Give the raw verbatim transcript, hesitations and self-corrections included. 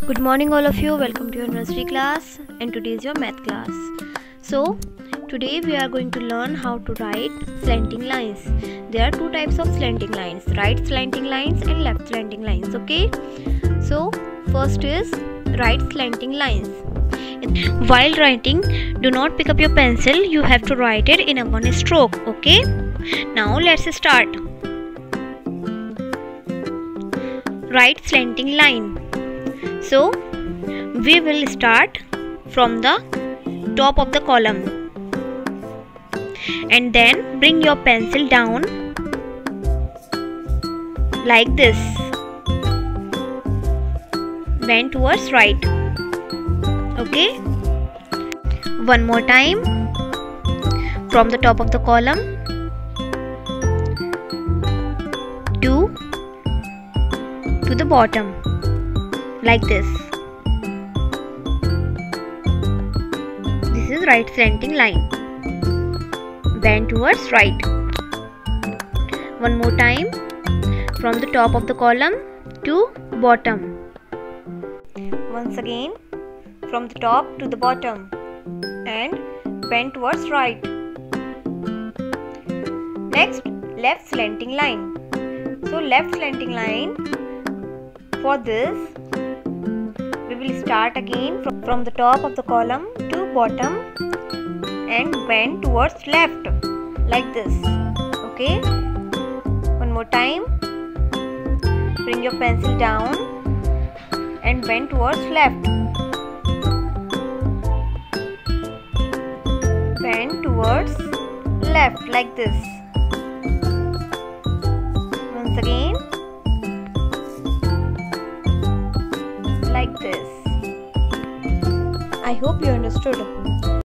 Good morning all of you, welcome to your nursery class, and today is your math class. So today we are going to learn how to write slanting lines. There are two types of slanting lines, right slanting lines and left slanting lines. Okay, so first is right slanting lines. While writing, do not pick up your pencil, you have to write it in a one stroke. Okay, now let's start. Right slanting line. So we will start from the top of the column and then bring your pencil down like this, bend towards right. Okay, one more time, from the top of the column to to the bottom like this. This is right slanting line, bend towards right. One more time, from the top of the column to bottom. Once again, from the top to the bottom and bend towards right. Next, left slanting line. So left slanting line, for this we will start again from, from the top of the column to bottom and bend towards left like this. Okay, one more time, bring your pencil down and bend towards left, bend towards left like this. Once again, like this. I hope you understood.